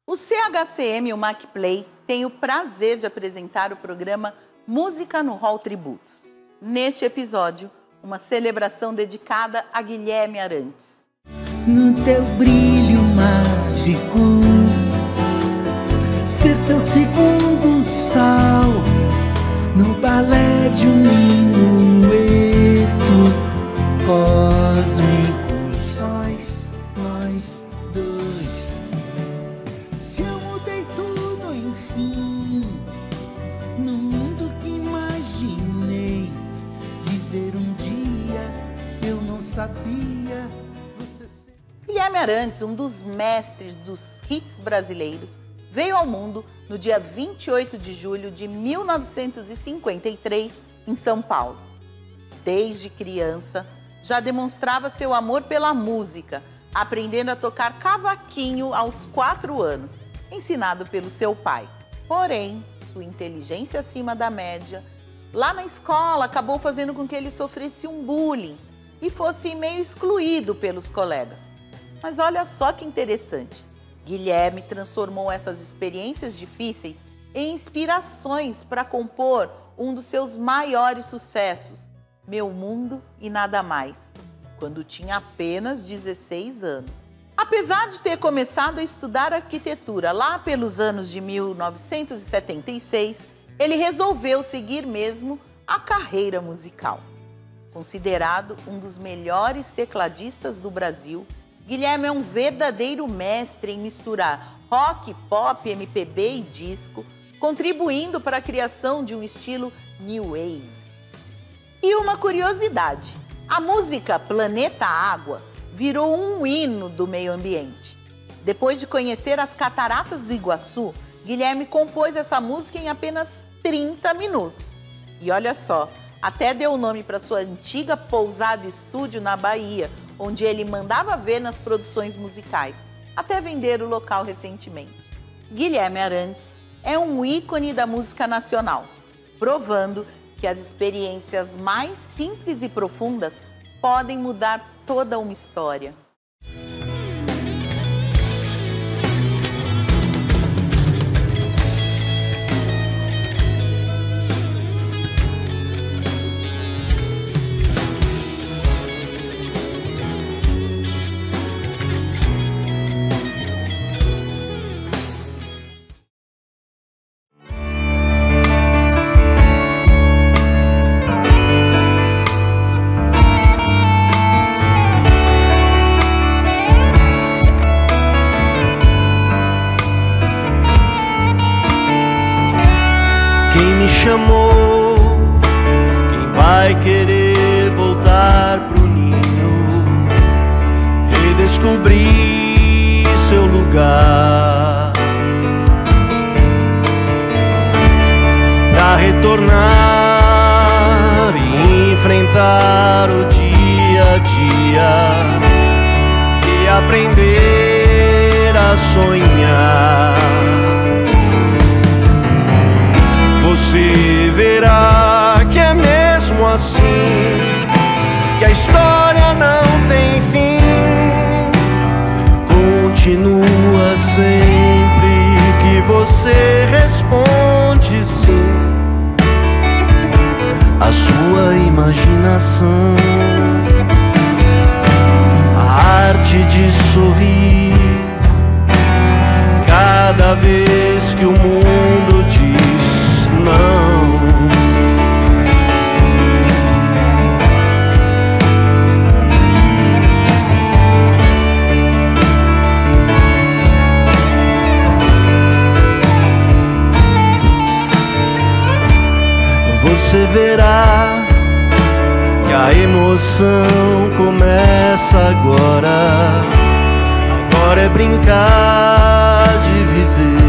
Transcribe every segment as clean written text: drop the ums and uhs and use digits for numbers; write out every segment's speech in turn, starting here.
O CHCM e o MacPlay têm o prazer de apresentar o programa Música no Hall Tributos. Neste episódio, uma celebração dedicada a Guilherme Arantes. No teu brilho mágico, ser teu segundo sol, no balé de um minueto cósmico, sóis nós dois. Se eu mudei tudo, enfim, no mundo que imaginei viver um dia, eu não sabia. Guilherme Arantes, um dos mestres dos hits brasileiros, veio ao mundo no dia 28 de julho de 1953, em São Paulo. Desde criança, já demonstrava seu amor pela música, aprendendo a tocar cavaquinho aos 4 anos, ensinado pelo seu pai. Porém, sua inteligência acima da média, lá na escola, acabou fazendo com que ele sofresse um bullying e fosse meio excluído pelos colegas. Mas olha só que interessante, Guilherme transformou essas experiências difíceis em inspirações para compor um dos seus maiores sucessos, Meu Mundo e Nada Mais, quando tinha apenas 16 anos. Apesar de ter começado a estudar arquitetura lá pelos anos de 1976, ele resolveu seguir mesmo a carreira musical. Considerado um dos melhores tecladistas do Brasil, Guilherme é um verdadeiro mestre em misturar rock, pop, MPB e disco, contribuindo para a criação de um estilo New Wave. E uma curiosidade, a música Planeta Água virou um hino do meio ambiente. Depois de conhecer as cataratas do Iguaçu, Guilherme compôs essa música em apenas 30 minutos. E olha só, até deu o nome para sua antiga pousada estúdio na Bahia, onde ele mandava ver nas produções musicais, até vender o local recentemente. Guilherme Arantes é um ícone da música nacional, provando que as experiências mais simples e profundas podem mudar toda uma história. Quem me chamou, quem vai querer voltar pro ninho, redescobrir seu lugar, pra retornar e enfrentar o dia a dia e aprender a sonhar. Você verá que é mesmo assim, que a história não tem fim. Continua sempre que você responde sim. A sua imaginação, a arte de sorrir, cada vez que o mundo diz não. Você verá que a emoção começa agora. Agora é brincar de viver.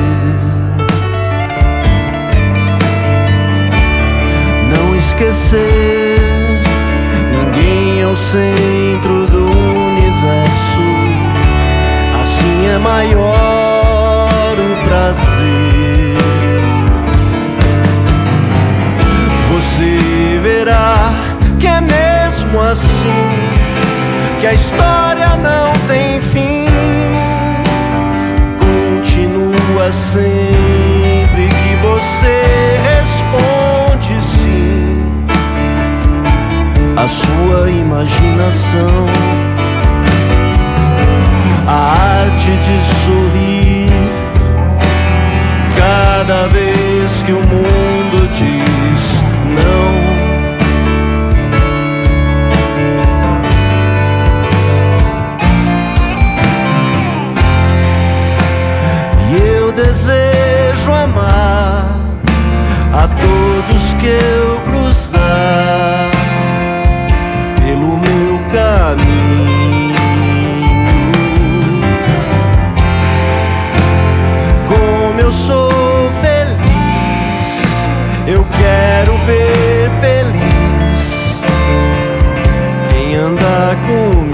Esquecer, ninguém é o centro do universo. Assim é maior o prazer. Você verá que é mesmo assim, que a história não tem fim. Continua lembra sempre que você responde sim à sua imaginação. A arte de sorrir cada vez que o mundo diz não. Desejo amar a todos que eu cruzar pelo meu caminho. Como eu sou feliz, eu quero ver feliz quem anda comigo.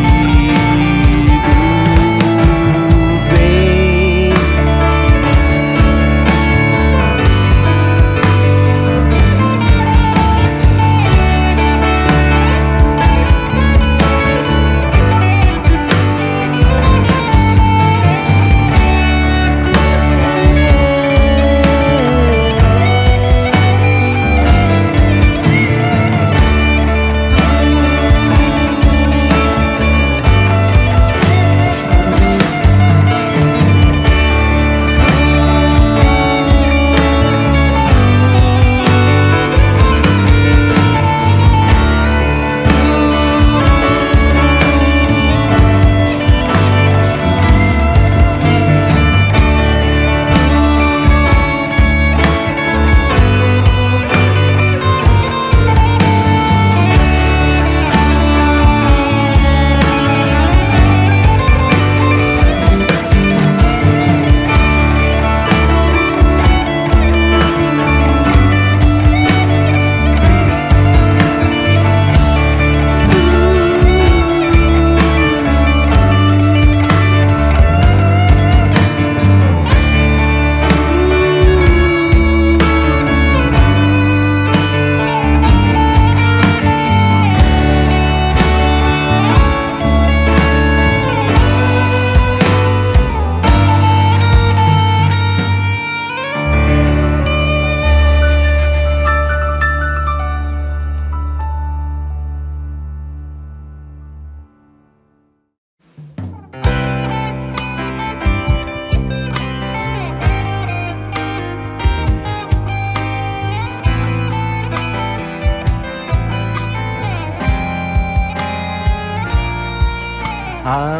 A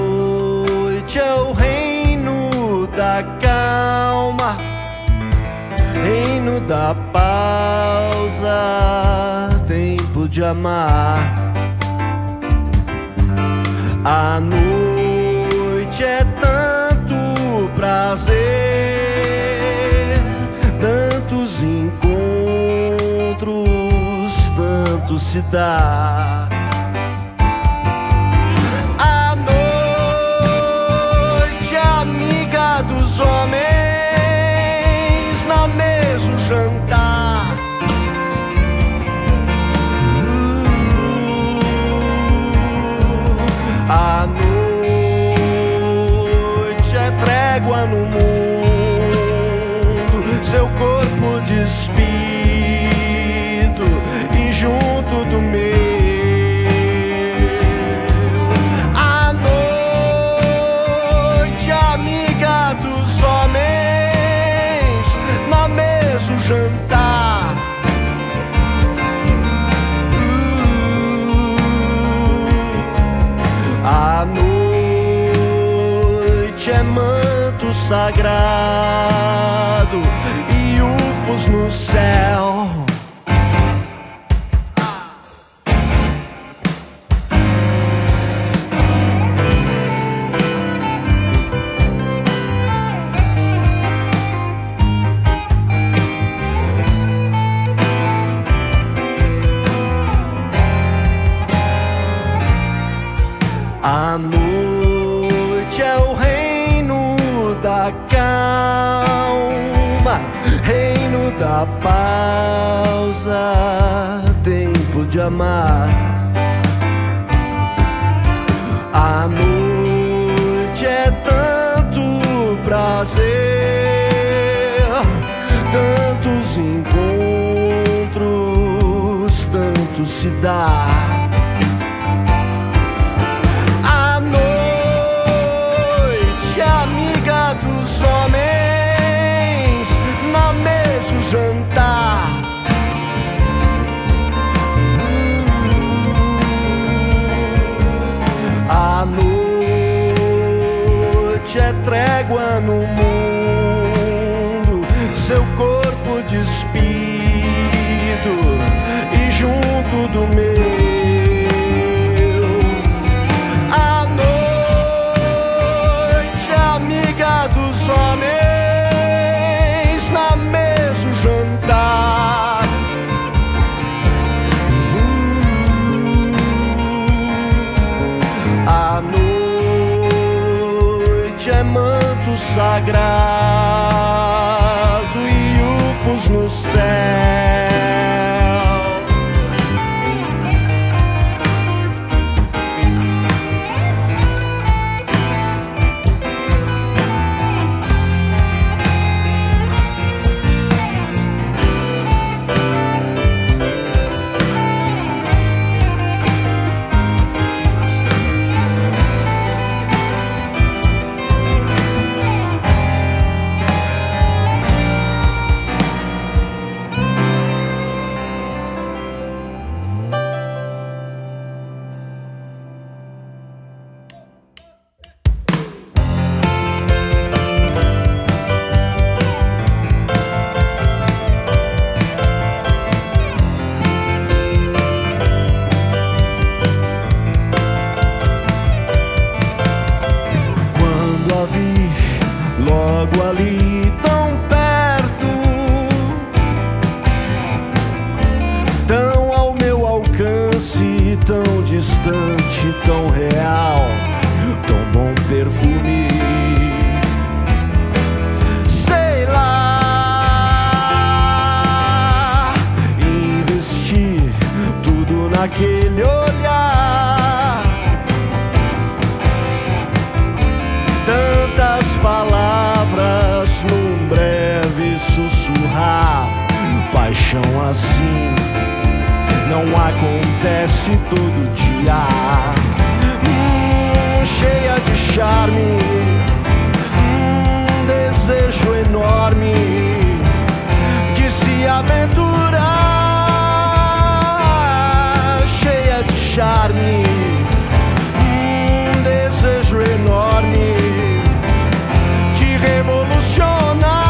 noite é o reino da calma, reino da pausa, tempo de amar. A noite é tanto prazer, tantos encontros, tanto se dá. Dos homens na mesa jantar, a noite é trégua no mundo, seu corpo despido e junto do meu. Jantar, a noite é manto sagrado e ufos no céu. A noite é o reino da calma, reino da pausa, tempo de amar. A noite é tanto prazer, manto se dá. A noite é amiga dos homens, na mesa o jantar. A noite é trégua no mundo, seu corpo despido e junto do meu. A noite é amiga dos homens, na mesa o jantar. A noite é manto sagrado e ufos no céu. Logo ali, tão perto, tão ao meu alcance, tão distante, tão real, tão bom perfume. Sei lá, investi tudo naquele olhar, tantas palavras num breve sussurrar. Paixão assim não acontece todo dia. Cheia de charme, desejo enorme de se aventurar. Cheia de charme, desejo enorme de revolucionar.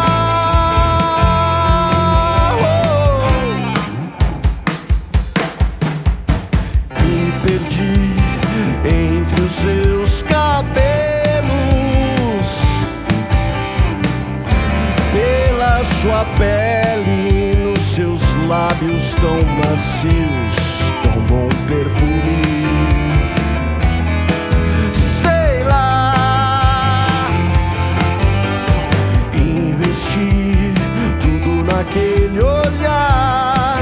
Me perdi entre os seus cabelos, pela sua pele, nos seus lábios tão macios, tão bom perfume. Sei lá, investi tudo naquele olhar,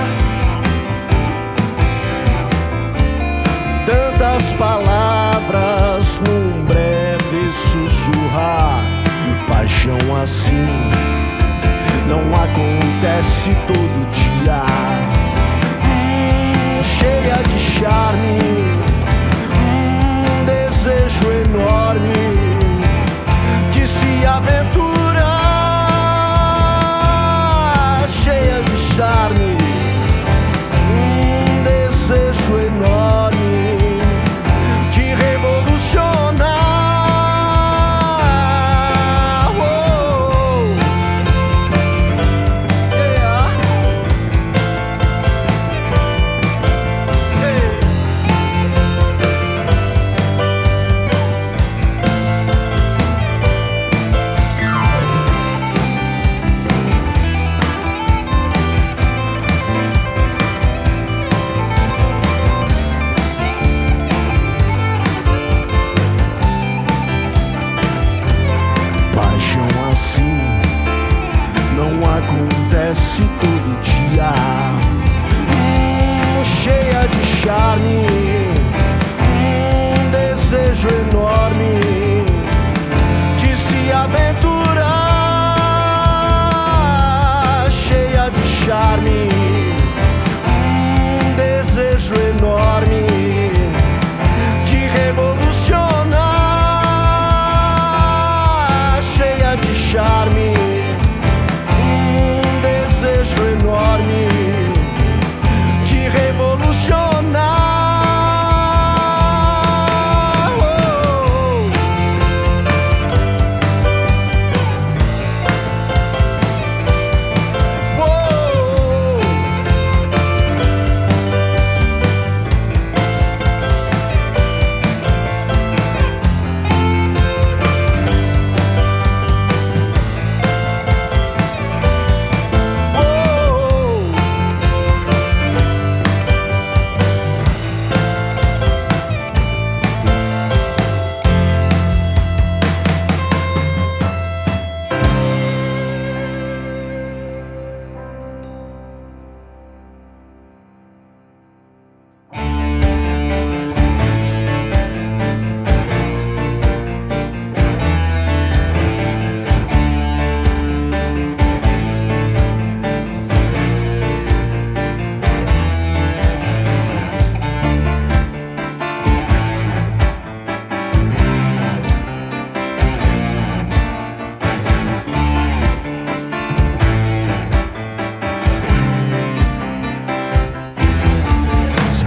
tantas palavras num breve sussurrar. Paixão assim não acontece todo dia. Cheia de charme, desejo enorme de se aventurar. Cheia de charme, desejo enorme de revolucionar.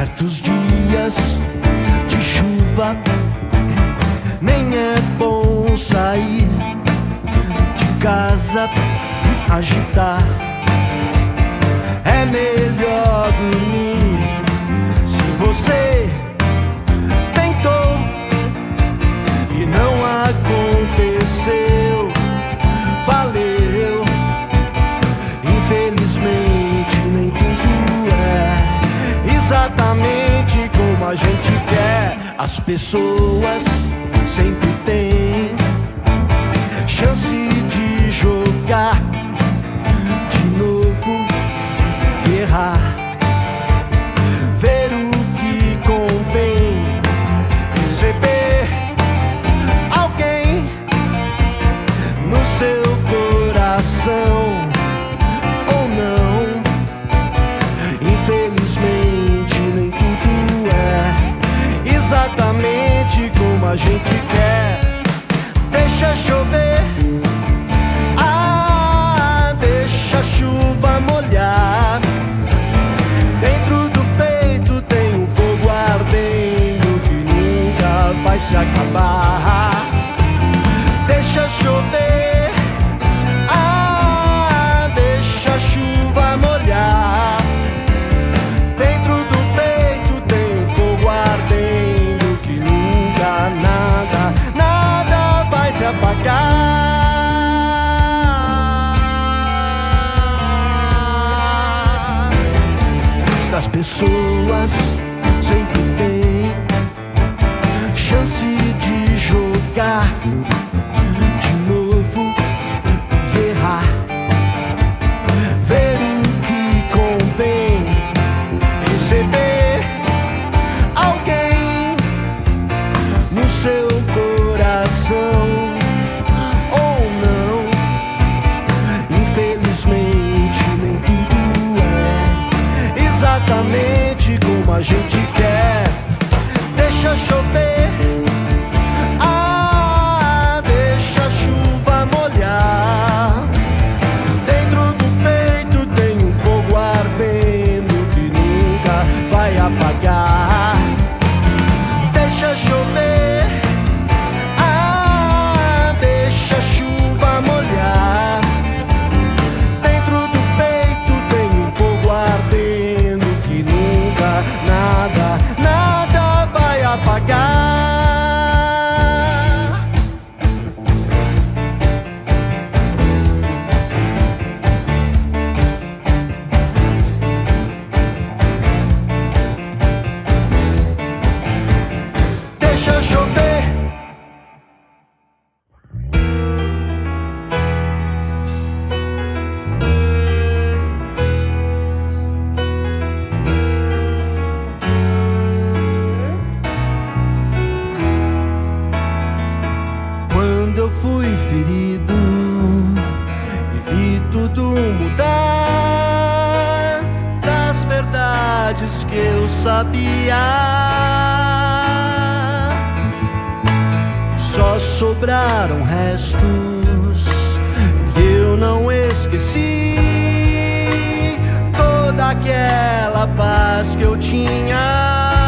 certos dias de chuva nem é bom sair de casa, agitar. É melhor dormir. Se você tentou e não aconteceu, valeu. Infelizmente nem tudo é exatamente como a gente quer. As pessoas sempre têm chance de jogar de novo e errar, ver o que convém, receber alguém no seu coração ou não. Infelizmente nem tudo é exatamente como a gente quer. Deixa chover, deixa a chuva molhar. Dentro do peito tem um fogo ardendo que nunca vai se acabar. Deixa chover, deixa a chuva molhar. Dentro do peito tem um fogo ardendo que nunca nada vai se apagar. As pessoas sempre têm chance de jogar de novo e errar, ver o que convém, receber alguém no seu coração ou não. Infelizmente nem tudo é exatamente como a gente quer. Deixa chover, deixa a chuva molhar. Dentro do peito tem um fogo ardendo que nunca vai apagar. Deixa chover, deixa a chuva molhar. Dentro do peito tem um fogo ardendo que nunca nada vai apagar. Deixa chover. Quando eu fui ferido e vi tudo mudar, das verdades que eu sabia, só sobraram restos que eu não esqueci. Toda aquela paz que eu tinha,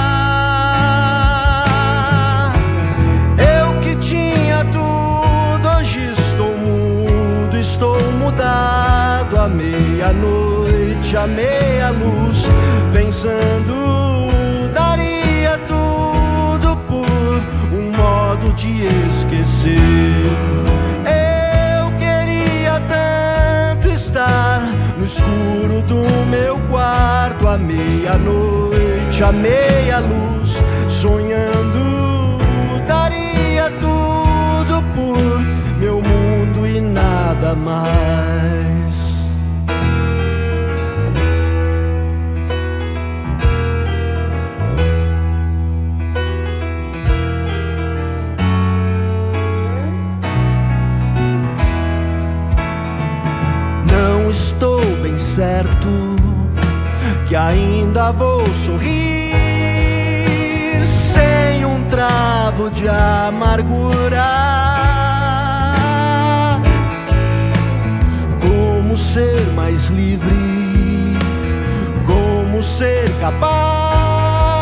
mudado à meia-noite, à meia-luz, pensando daria tudo por um modo de esquecer. Eu queria tanto estar no escuro do meu quarto, à meia-noite, à meia-luz, sonhando daria tudo por meu mundo e nada mais. Não estou bem certo que ainda vou sorrir sem um travo de amargura. Como ser mais livre, como ser capaz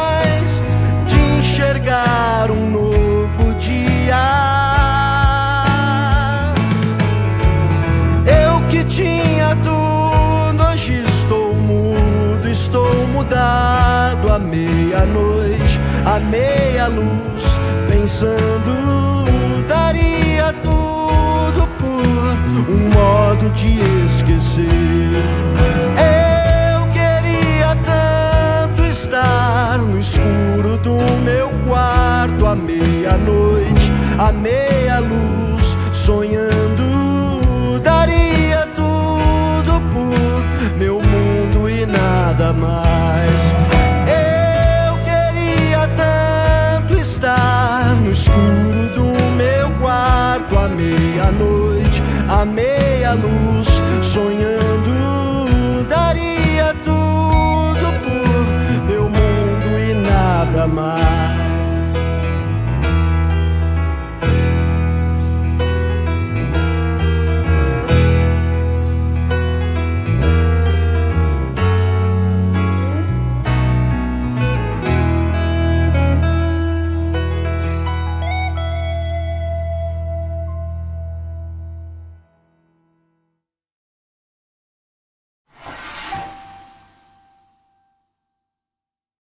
à meia-noite, à meia luz, pensando, daria tudo por um modo de esquecer. Eu queria tanto estar no escuro do meu quarto, à meia-noite, à meia luz, sonhando, daria tudo por meu mundo e nada mais. Eu queria tanto estar no escuro do meu quarto, à meia-noite, à meia luz, sonhando, daria tudo por meu mundo e nada mais.